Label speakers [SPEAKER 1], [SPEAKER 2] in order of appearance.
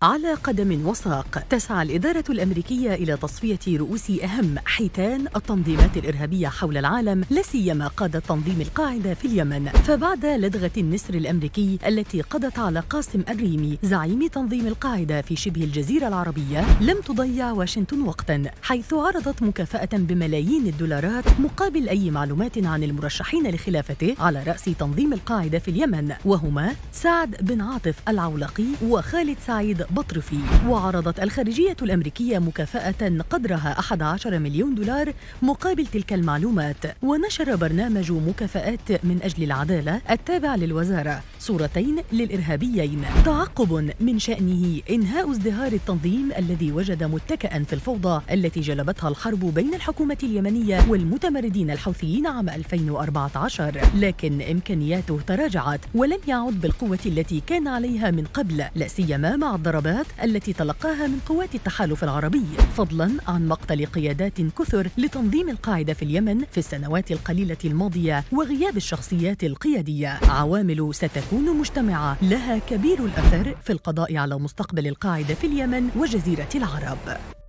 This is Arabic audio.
[SPEAKER 1] على قدم وساق تسعى الإدارة الأمريكية إلى تصفية رؤوس أهم حيتان التنظيمات الإرهابية حول العالم، لا سيما قادة تنظيم القاعدة في اليمن. فبعد لدغة النسر الأمريكي التي قضت على قاسم الريمي زعيم تنظيم القاعدة في شبه الجزيرة العربية، لم تضيع واشنطن وقتا، حيث عرضت مكافأة بملايين الدولارات مقابل أي معلومات عن المرشحين لخلافته على رأس تنظيم القاعدة في اليمن، وهما سعد بن عاطف العولقي وخالد سعيد بطرفي. وعرضت الخارجية الأمريكية مكافأة قدرها 11 مليون دولار مقابل تلك المعلومات. ونشر برنامج مكافآت من أجل العدالة التابع للوزارة صورتين للإرهابيين، تعقب من شأنه إنهاء ازدهار التنظيم الذي وجد متكئا في الفوضى التي جلبتها الحرب بين الحكومة اليمنية والمتمردين الحوثيين عام 2014، لكن إمكانياته تراجعت ولم يعد بالقوة التي كان عليها من قبل، لا سيما مع الضربات التي تلقاها من قوات التحالف العربي، فضلا عن مقتل قيادات كثر لتنظيم القاعدة في اليمن في السنوات القليلة الماضية وغياب الشخصيات القيادية. عوامل ستكون مجتمعة لها كبير الأثر في القضاء على مستقبل القاعدة في اليمن وجزيرة العرب.